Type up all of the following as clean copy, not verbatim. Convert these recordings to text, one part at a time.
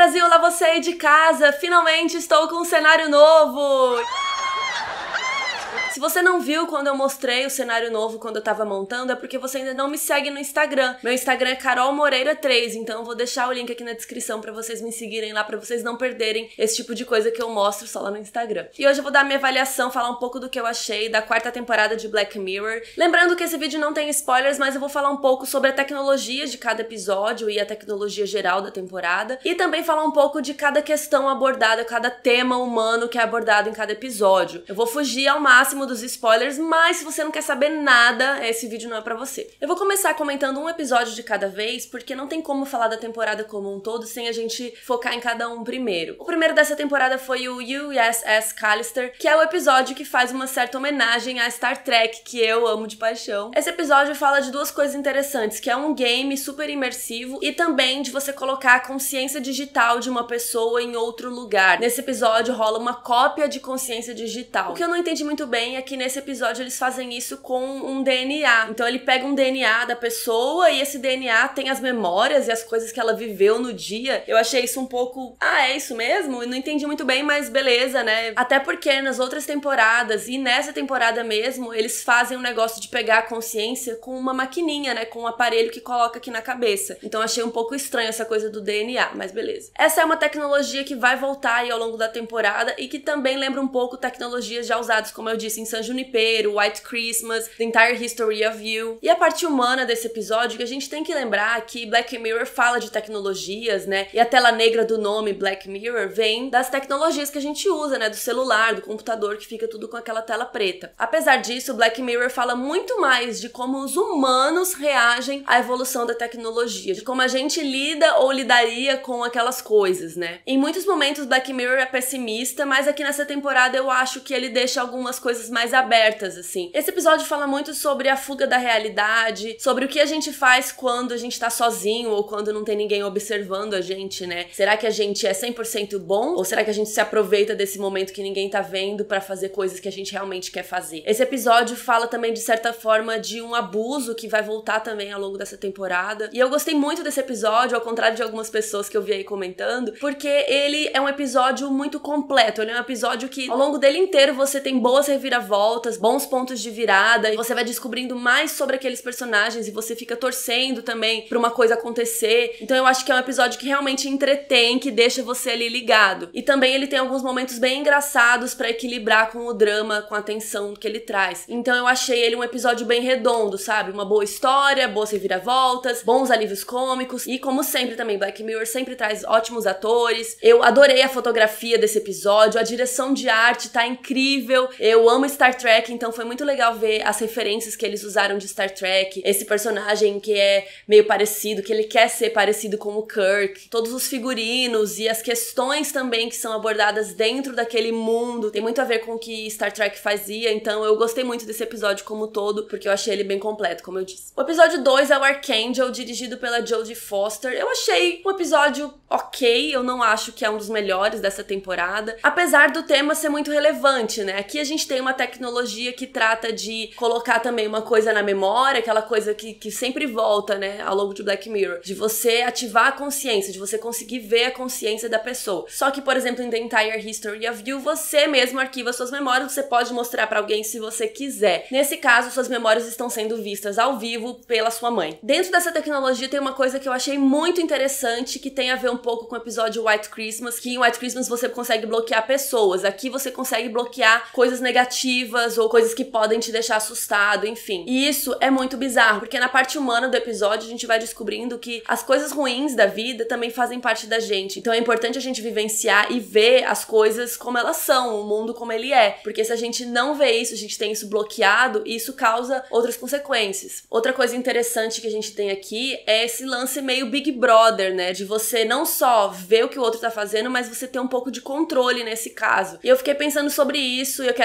Brasil, olá você aí de casa! Finalmente estou com um cenário novo! Se você não viu quando eu mostrei o cenário novo quando eu tava montando, é porque você ainda não me segue no Instagram. Meu Instagram é Carol Moreira 3, então eu vou deixar o link aqui na descrição pra vocês me seguirem lá, pra vocês não perderem esse tipo de coisa que eu mostro só lá no Instagram. E hoje eu vou dar minha avaliação, falar um pouco do que eu achei da 4ª temporada de Black Mirror. Lembrando que esse vídeo não tem spoilers, mas eu vou falar um pouco sobre a tecnologia de cada episódio e a tecnologia geral da temporada. E também falar um pouco de cada questão abordada, cada tema humano que é abordado em cada episódio. Eu vou fugir ao máximo dos spoilers, mas se você não quer saber nada, esse vídeo não é pra você. Eu vou começar comentando um episódio de cada vez, porque não tem como falar da temporada como um todo sem a gente focar em cada um primeiro. O primeiro dessa temporada foi o USS Callister, que é o episódio que faz uma certa homenagem a Star Trek, que eu amo de paixão. Esse episódio fala de duas coisas interessantes, que é um game super imersivo e também de você colocar a consciência digital de uma pessoa em outro lugar. Nesse episódio rola uma cópia de consciência digital. O que eu não entendi muito bem é que nesse episódio eles fazem isso com um DNA. Então ele pega um DNA da pessoa e esse DNA tem as memórias e as coisas que ela viveu no dia. Eu achei isso um pouco... é isso mesmo? Eu não entendi muito bem, mas beleza, né? Até porque nas outras temporadas e nessa temporada mesmo, eles fazem um negócio de pegar a consciência com uma maquininha, né? Com um aparelho que coloca aqui na cabeça. Então achei um pouco estranho essa coisa do DNA, mas beleza. Essa é uma tecnologia que vai voltar aí ao longo da temporada e que também lembra um pouco tecnologias já usadas, como eu disse, em San Junipero, White Christmas, The Entire History of You. E a parte humana desse episódio, que a gente tem que lembrar que Black Mirror fala de tecnologias, né? E a tela negra do nome Black Mirror vem das tecnologias que a gente usa, né? Do celular, do computador, que fica tudo com aquela tela preta. Apesar disso, Black Mirror fala muito mais de como os humanos reagem à evolução da tecnologia, de como a gente lida ou lidaria com aquelas coisas, né? Em muitos momentos, Black Mirror é pessimista, mas aqui nessa temporada eu acho que ele deixa algumas coisas mais abertas, assim. Esse episódio fala muito sobre a fuga da realidade, sobre o que a gente faz quando a gente tá sozinho ou quando não tem ninguém observando a gente, né? Será que a gente é 100% bom? Ou será que a gente se aproveita desse momento que ninguém tá vendo pra fazer coisas que a gente realmente quer fazer? Esse episódio fala também, de certa forma, de um abuso que vai voltar também ao longo dessa temporada. E eu gostei muito desse episódio, ao contrário de algumas pessoas que eu vi aí comentando, porque ele é um episódio muito completo. Ele é um episódio que, ao longo dele inteiro, você tem boas reviravoltas, bons pontos de virada, e você vai descobrindo mais sobre aqueles personagens e você fica torcendo também pra uma coisa acontecer. Então eu acho que é um episódio que realmente entretém, que deixa você ali ligado. E também ele tem alguns momentos bem engraçados pra equilibrar com o drama, com a tensão que ele traz. Então eu achei ele um episódio bem redondo, sabe? Uma boa história, boas reviravoltas, bons alívios cômicos e, como sempre também, Black Mirror sempre traz ótimos atores. Eu adorei a fotografia desse episódio, a direção de arte tá incrível. Eu amo Star Trek, então foi muito legal ver as referências que eles usaram de Star Trek. Esse personagem que é meio parecido, que ele quer ser parecido com o Kirk. Todos os figurinos e as questões também que são abordadas dentro daquele mundo. Tem muito a ver com o que Star Trek fazia, então eu gostei muito desse episódio como todo, porque eu achei ele bem completo, como eu disse. O episódio 2 é o Archangel, dirigido pela Jodie Foster. Eu achei um episódio ok, eu não acho que é um dos melhores dessa temporada, apesar do tema ser muito relevante, né? Aqui a gente tem uma tecnologia que trata de colocar também uma coisa na memória, aquela coisa que sempre volta, né, ao longo de Black Mirror, de você ativar a consciência, de você conseguir ver a consciência da pessoa. Só que, por exemplo, em The Entire History of You, você mesmo arquiva suas memórias, você pode mostrar pra alguém se você quiser. Nesse caso, suas memórias estão sendo vistas ao vivo pela sua mãe. Dentro dessa tecnologia tem uma coisa que eu achei muito interessante, que tem a ver um pouco com o episódio White Christmas, que em White Christmas você consegue bloquear pessoas. Aqui você consegue bloquear coisas negativas ou coisas que podem te deixar assustado, enfim. E isso é muito bizarro, porque na parte humana do episódio a gente vai descobrindo que as coisas ruins da vida também fazem parte da gente. Então é importante a gente vivenciar e ver as coisas como elas são, o mundo como ele é. Porque se a gente não vê isso, a gente tem isso bloqueado, isso causa outras consequências. Outra coisa interessante que a gente tem aqui é esse lance meio Big Brother, né? De você não só ver o que o outro tá fazendo, mas você ter um pouco de controle nesse caso. E eu fiquei pensando sobre isso e eu quero que vocês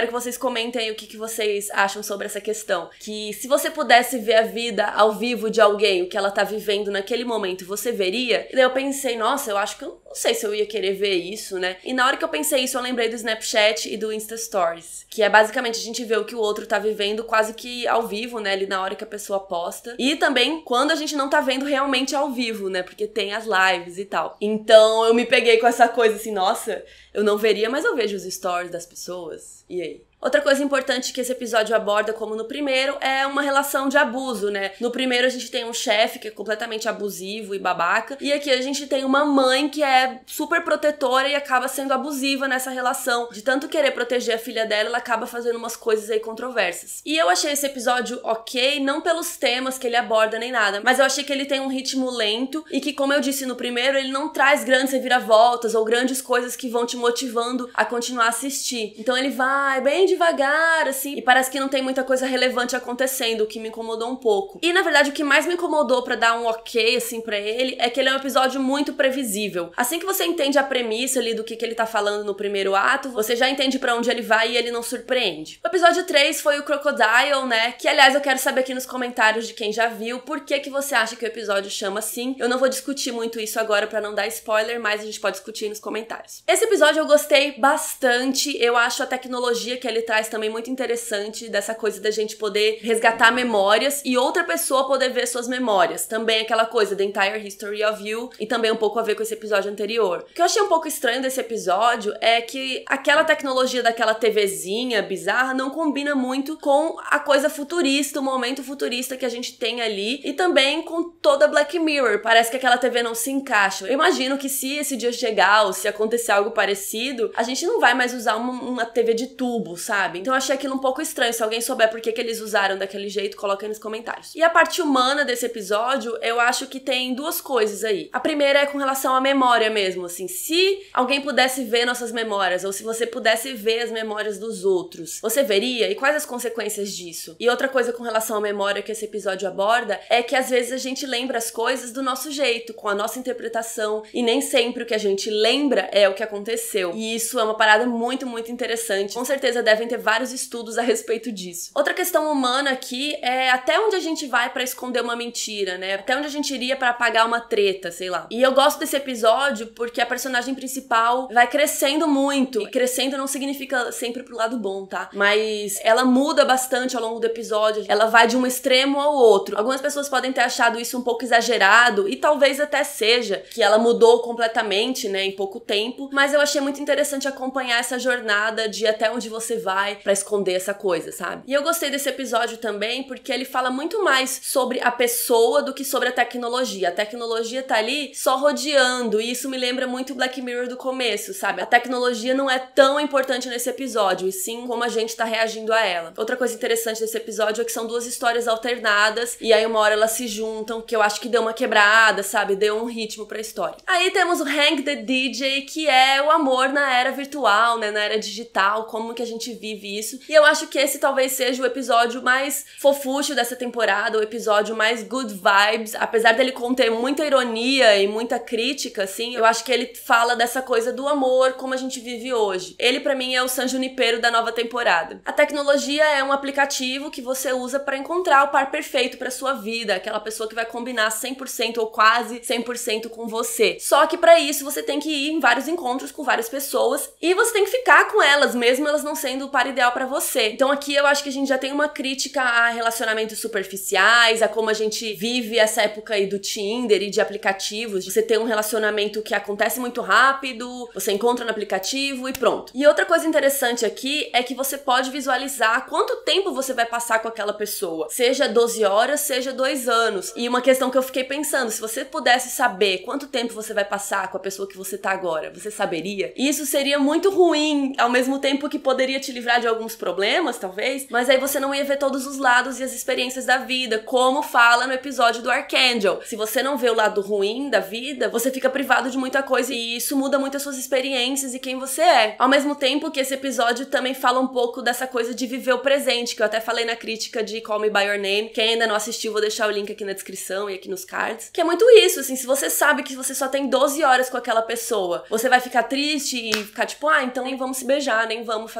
comentem aí o que vocês acham sobre essa questão. Que se você pudesse ver a vida ao vivo de alguém, o que ela tá vivendo naquele momento, você veria? E daí eu pensei, nossa, eu acho que eu não sei se eu ia querer ver isso, né? E na hora que eu pensei isso, eu lembrei do Snapchat e do Insta Stories, que é basicamente a gente vê o que o outro tá vivendo quase que ao vivo, né? Ali na hora que a pessoa posta. E também quando a gente não tá vendo realmente ao vivo, né? Porque tem as lives e tal. Então eu me peguei com essa coisa assim, nossa, eu não veria, mas eu vejo os stories das pessoas. E aí? Outra coisa importante que esse episódio aborda, como no primeiro, é uma relação de abuso, né? No primeiro a gente tem um chefe que é completamente abusivo e babaca, e aqui a gente tem uma mãe que é super protetora e acaba sendo abusiva nessa relação. De tanto querer proteger a filha dela, ela acaba fazendo umas coisas aí controversas. E eu achei esse episódio ok, não pelos temas que ele aborda nem nada, mas eu achei que ele tem um ritmo lento e que, como eu disse no primeiro, ele não traz grandes reviravoltas ou grandes coisas que vão te motivando a continuar a assistir. Então ele vai bem devagar, assim, e parece que não tem muita coisa relevante acontecendo, o que me incomodou um pouco. E, na verdade, o que mais me incomodou pra dar um ok, assim, pra ele, é que ele é um episódio muito previsível. Assim que você entende a premissa ali do que ele tá falando no primeiro ato, você já entende pra onde ele vai e ele não surpreende. O episódio 3 foi o Crocodile, né, que, aliás, eu quero saber aqui nos comentários de quem já viu, por que você acha que o episódio chama assim. Eu não vou discutir muito isso agora pra não dar spoiler, mas a gente pode discutir nos comentários. Esse episódio eu gostei bastante, eu acho a tecnologia que ele traz também muito interessante, dessa coisa da gente poder resgatar memórias e outra pessoa poder ver suas memórias. Também aquela coisa, The Entire History of You, e também um pouco a ver com esse episódio anterior. O que eu achei um pouco estranho desse episódio é que aquela tecnologia daquela TVzinha bizarra não combina muito com a coisa futurista, o momento futurista que a gente tem ali, e também com toda Black Mirror. Parece que aquela TV não se encaixa. Eu imagino que se esse dia chegar ou se acontecer algo parecido, a gente não vai mais usar uma TV de tubo, sabe? Então eu achei aquilo um pouco estranho. Se alguém souber por que eles usaram daquele jeito, coloca aí nos comentários. E a parte humana desse episódio, eu acho que tem duas coisas aí. A primeira é com relação à memória mesmo, assim. Se alguém pudesse ver nossas memórias, ou se você pudesse ver as memórias dos outros, você veria? E quais as consequências disso? E outra coisa com relação à memória que esse episódio aborda é que às vezes a gente lembra as coisas do nosso jeito, com a nossa interpretação, e nem sempre o que a gente lembra é o que aconteceu. E isso é uma parada muito, muito interessante. Com certeza devem ter vários estudos a respeito disso. Outra questão humana aqui é até onde a gente vai pra esconder uma mentira, né? Até onde a gente iria pra apagar uma treta, sei lá. E eu gosto desse episódio porque a personagem principal vai crescendo muito. E crescendo não significa sempre pro lado bom, tá? Mas ela muda bastante ao longo do episódio. Ela vai de um extremo ao outro. Algumas pessoas podem ter achado isso um pouco exagerado, e talvez até seja, que ela mudou completamente, né, em pouco tempo. Mas eu achei muito interessante acompanhar essa jornada de até onde você vai pra esconder essa coisa, sabe? E eu gostei desse episódio também porque ele fala muito mais sobre a pessoa do que sobre a tecnologia. A tecnologia tá ali só rodeando, e isso me lembra muito Black Mirror do começo, sabe? A tecnologia não é tão importante nesse episódio, e sim como a gente tá reagindo a ela. Outra coisa interessante desse episódio é que são duas histórias alternadas, e aí uma hora elas se juntam, que eu acho que deu uma quebrada, sabe? Deu um ritmo pra história. Aí temos o Hank the DJ, que é o amor na era virtual, né? Na era digital, como que a gente vive isso. E eu acho que esse talvez seja o episódio mais fofucho dessa temporada, o episódio mais good vibes, apesar dele conter muita ironia e muita crítica, assim, eu acho que ele fala dessa coisa do amor como a gente vive hoje. Ele, pra mim, é o San Junipero da nova temporada. A tecnologia é um aplicativo que você usa pra encontrar o par perfeito pra sua vida, aquela pessoa que vai combinar 100% ou quase 100% com você. Só que pra isso você tem que ir em vários encontros com várias pessoas e você tem que ficar com elas, mesmo elas não sendo o par ideal pra você. Então aqui eu acho que a gente já tem uma crítica a relacionamentos superficiais, a como a gente vive essa época aí do Tinder e de aplicativos. Você tem um relacionamento que acontece muito rápido, você encontra no aplicativo e pronto. E outra coisa interessante aqui é que você pode visualizar quanto tempo você vai passar com aquela pessoa. Seja 12 horas, seja 2 anos. E uma questão que eu fiquei pensando, se você pudesse saber quanto tempo você vai passar com a pessoa que você tá agora, você saberia? E isso seria muito ruim, ao mesmo tempo que poderia te livrar de alguns problemas, talvez, mas aí você não ia ver todos os lados e as experiências da vida, como fala no episódio do Archangel. Se você não vê o lado ruim da vida, você fica privado de muita coisa e isso muda muito as suas experiências e quem você é. Ao mesmo tempo que esse episódio também fala um pouco dessa coisa de viver o presente, que eu até falei na crítica de Call Me By Your Name. Quem ainda não assistiu, vou deixar o link aqui na descrição e aqui nos cards. Que é muito isso, assim, se você sabe que você só tem 12 horas com aquela pessoa, você vai ficar triste e ficar tipo, então nem vamos se beijar, nem vamos fazer nada.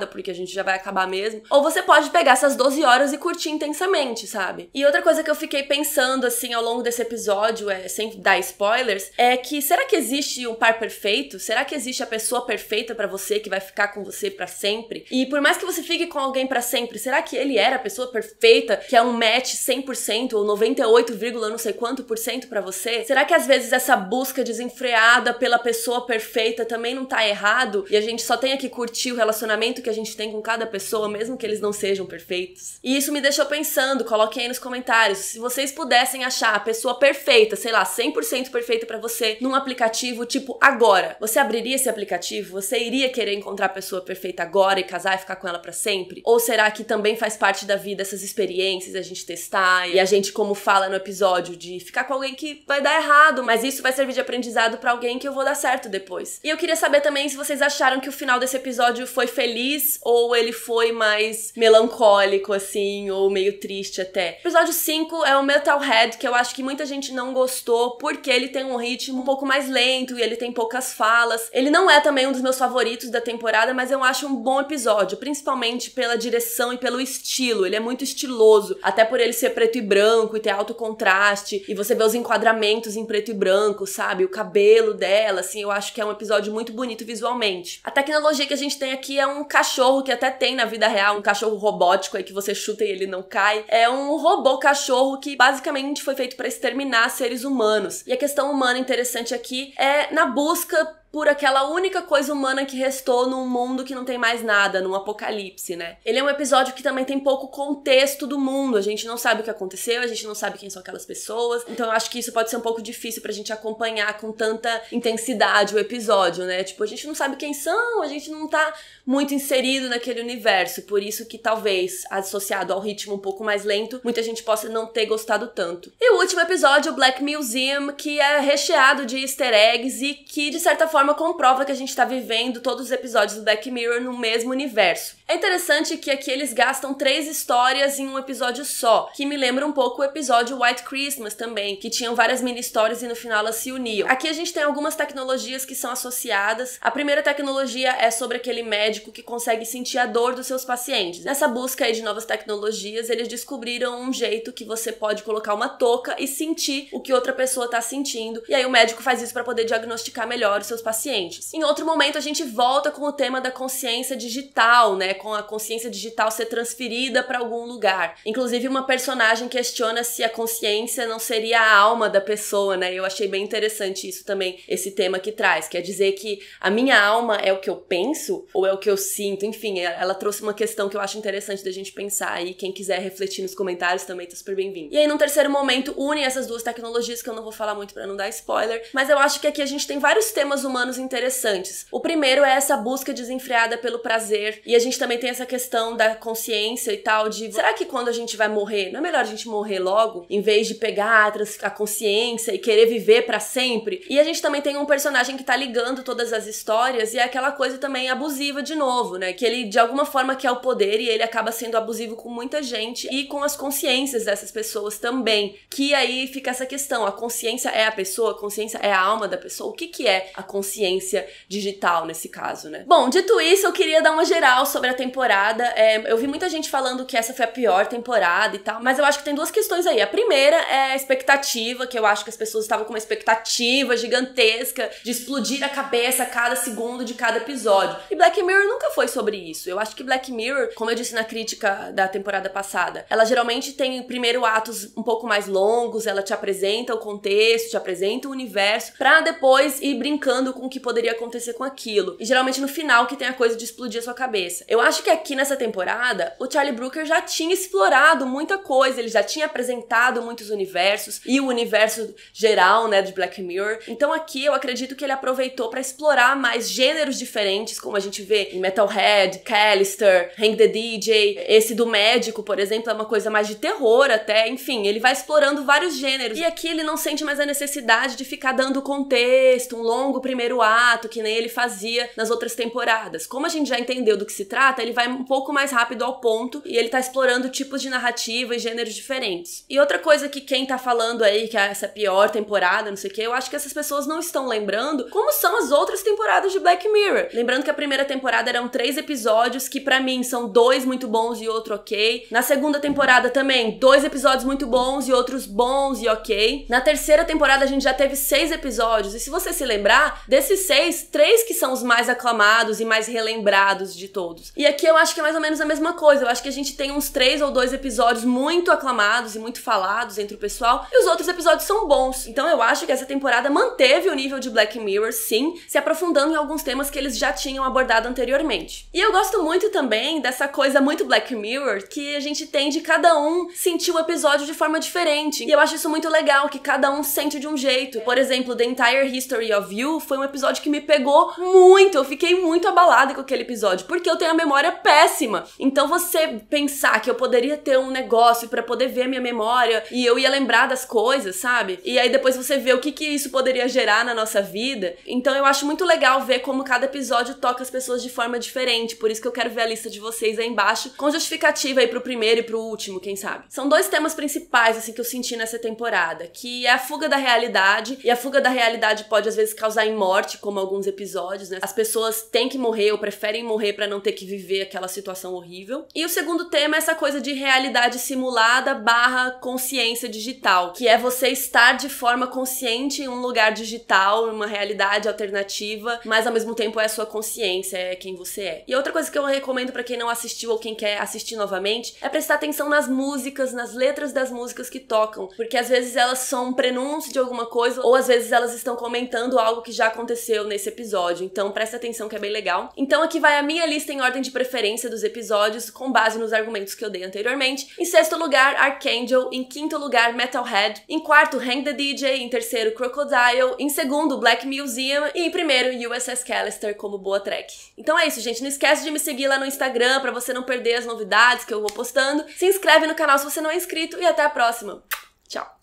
nada, porque a gente já vai acabar mesmo. Ou você pode pegar essas 12 horas e curtir intensamente, sabe? E outra coisa que eu fiquei pensando, assim, ao longo desse episódio, sem dar spoilers, é que será que existe um par perfeito? Será que existe a pessoa perfeita pra você, que vai ficar com você pra sempre? E por mais que você fique com alguém pra sempre, será que ele era a pessoa perfeita, que é um match 100% ou 98, não sei quanto por cento pra você? Será que às vezes essa busca desenfreada pela pessoa perfeita também não tá errado? E a gente só tem que curtir o relacionamento que a gente tem com cada pessoa, mesmo que eles não sejam perfeitos? E isso me deixou pensando, coloquem aí nos comentários, se vocês pudessem achar a pessoa perfeita, sei lá, 100% perfeita pra você, num aplicativo tipo agora, você abriria esse aplicativo? Você iria querer encontrar a pessoa perfeita agora e casar e ficar com ela pra sempre? Ou será que também faz parte da vida essas experiências, a gente testar e a gente, como fala no episódio, de ficar com alguém que vai dar errado, mas isso vai servir de aprendizado pra alguém que eu vou dar certo depois? E eu queria saber também se vocês acharam que o final desse episódio foi feliz ou ele foi mais melancólico, assim, ou meio triste até. O episódio 5 é o Metalhead, que eu acho que muita gente não gostou porque ele tem um ritmo um pouco mais lento e ele tem poucas falas. Ele não é também um dos meus favoritos da temporada, mas eu acho um bom episódio, principalmente pela direção e pelo estilo. Ele é muito estiloso, até por ele ser preto e branco e ter alto contraste, e você vê os enquadramentos em preto e branco, sabe? O cabelo dela, assim, eu acho que é um episódio muito bonito visualmente. A tecnologia que a gente tem aqui é um cachorro que até tem na vida real, um cachorro robótico aí que você chuta e ele não cai. É um robô cachorro que basicamente foi feito para exterminar seres humanos. E a questão humana interessante aqui é na busca por aquela única coisa humana que restou num mundo que não tem mais nada, num apocalipse, né? Ele é um episódio que também tem pouco contexto do mundo, a gente não sabe o que aconteceu, a gente não sabe quem são aquelas pessoas, então eu acho que isso pode ser um pouco difícil pra gente acompanhar com tanta intensidade o episódio, né? Tipo, a gente não sabe quem são, a gente não tá muito inserido naquele universo, por isso que talvez, associado ao ritmo um pouco mais lento, muita gente possa não ter gostado tanto. E o último episódio, o Black Museum, que é recheado de easter eggs e que, de certa forma, comprova que a gente tá vivendo todos os episódios do Black Mirror no mesmo universo. É interessante que aqui eles gastam 3 histórias em um episódio só, que me lembra um pouco o episódio White Christmas também, que tinham várias mini-histórias e no final elas se uniam. Aqui a gente tem algumas tecnologias que são associadas. A primeira tecnologia é sobre aquele médico que consegue sentir a dor dos seus pacientes. Nessa busca aí de novas tecnologias, eles descobriram um jeito que você pode colocar uma touca e sentir o que outra pessoa tá sentindo, e aí o médico faz isso para poder diagnosticar melhor os seus pacientes. Em outro momento a gente volta com o tema da consciência digital, né, com a consciência digital ser transferida para algum lugar. Inclusive uma personagem questiona se a consciência não seria a alma da pessoa, né, eu achei bem interessante isso também, esse tema que traz, quer dizer que a minha alma é o que eu penso ou é o que eu sinto, enfim, ela trouxe uma questão que eu acho interessante da gente pensar aí, quem quiser refletir nos comentários também tá super bem-vindo. E aí num terceiro momento unem essas duas tecnologias que eu não vou falar muito pra não dar spoiler, mas eu acho que aqui a gente tem vários temas humanos interessantes. O primeiro é essa busca desenfreada pelo prazer, e a gente também tem essa questão da consciência e tal, de será que quando a gente vai morrer, não é melhor a gente morrer logo, em vez de pegar a consciência e querer viver pra sempre? E a gente também tem um personagem que tá ligando todas as histórias, e é aquela coisa também abusiva de novo, né, que ele de alguma forma quer o poder e ele acaba sendo abusivo com muita gente e com as consciências dessas pessoas também, que aí fica essa questão, a consciência é a pessoa, a consciência é a alma da pessoa, o que é a consciência digital nesse caso, né? Bom, dito isso, eu queria dar uma geral sobre a temporada. Eu vi muita gente falando que essa foi a pior temporada e tal, mas eu acho que tem duas questões aí. A primeira é a expectativa, que eu acho que as pessoas estavam com uma expectativa gigantesca de explodir a cabeça a cada segundo de cada episódio. E Black Mirror nunca foi sobre isso. Eu acho que Black Mirror, como eu disse na crítica da temporada passada, ela geralmente tem primeiro atos um pouco mais longos, ela te apresenta o contexto, te apresenta o universo, pra depois ir brincando com o que poderia acontecer com aquilo. E geralmente no final que tem a coisa de explodir a sua cabeça. Eu acho que aqui nessa temporada, o Charlie Brooker já tinha explorado muita coisa, ele já tinha apresentado muitos universos, e o universo geral, né, de Black Mirror. Então aqui eu acredito que ele aproveitou pra explorar mais gêneros diferentes, como a gente vê em Metalhead, Callister, Hank the DJ, esse do médico, por exemplo, é uma coisa mais de terror até, enfim, ele vai explorando vários gêneros. E aqui ele não sente mais a necessidade de ficar dando contexto, um longo primeiro primeiro ato, que nem ele fazia nas outras temporadas. Como a gente já entendeu do que se trata, ele vai um pouco mais rápido ao ponto e ele tá explorando tipos de narrativa e gêneros diferentes. E outra coisa que quem tá falando aí que essa é a pior temporada, não sei o que, eu acho que essas pessoas não estão lembrando como são as outras temporadas de Black Mirror. Lembrando que a primeira temporada eram 3 episódios, que pra mim são 2 muito bons e outro ok. Na segunda temporada também, 2 episódios muito bons e outros bons e ok. Na terceira temporada a gente já teve 6 episódios, e se você se lembrar, desses 6, 3 que são os mais aclamados e mais relembrados de todos. E aqui eu acho que é mais ou menos a mesma coisa, eu acho que a gente tem uns 3 ou 2 episódios muito aclamados e muito falados entre o pessoal, e os outros episódios são bons. Então eu acho que essa temporada manteve o nível de Black Mirror, sim, se aprofundando em alguns temas que eles já tinham abordado anteriormente. E eu gosto muito também dessa coisa muito Black Mirror, que a gente tem de cada um sentir o episódio de forma diferente. E eu acho isso muito legal, que cada um sente de um jeito. Por exemplo, The Entire History of You foi um episódio que me pegou muito, eu fiquei muito abalada com aquele episódio, porque eu tenho a memória péssima. Então você pensar que eu poderia ter um negócio pra poder ver a minha memória e eu ia lembrar das coisas, sabe? E aí depois você vê o que isso poderia gerar na nossa vida. Então eu acho muito legal ver como cada episódio toca as pessoas de forma diferente, por isso que eu quero ver a lista de vocês aí embaixo, com justificativa aí pro primeiro e pro último, quem sabe. São 2 temas principais, assim, que eu senti nessa temporada, que é a fuga da realidade, e a fuga da realidade pode às vezes causar em morte, como alguns episódios, né? As pessoas têm que morrer ou preferem morrer pra não ter que viver aquela situação horrível. E o segundo tema é essa coisa de realidade simulada barra consciência digital, que é você estar de forma consciente em um lugar digital, uma realidade alternativa, mas ao mesmo tempo é a sua consciência, é quem você é. E outra coisa que eu recomendo pra quem não assistiu ou quem quer assistir novamente é prestar atenção nas músicas, nas letras das músicas que tocam, porque às vezes elas são um prenúncio de alguma coisa, ou às vezes elas estão comentando algo que já aconteceu nesse episódio, então presta atenção que é bem legal. Então aqui vai a minha lista em ordem de preferência dos episódios, com base nos argumentos que eu dei anteriormente. Em 6º lugar, Archangel. Em 5º lugar, Metalhead. Em 4º, Hang the DJ. Em 3º, Crocodile. Em 2º, Black Museum. E em 1º, USS Callister como boa track. Então é isso, gente. Não esquece de me seguir lá no Instagram pra você não perder as novidades que eu vou postando. Se inscreve no canal se você não é inscrito e até a próxima. Tchau!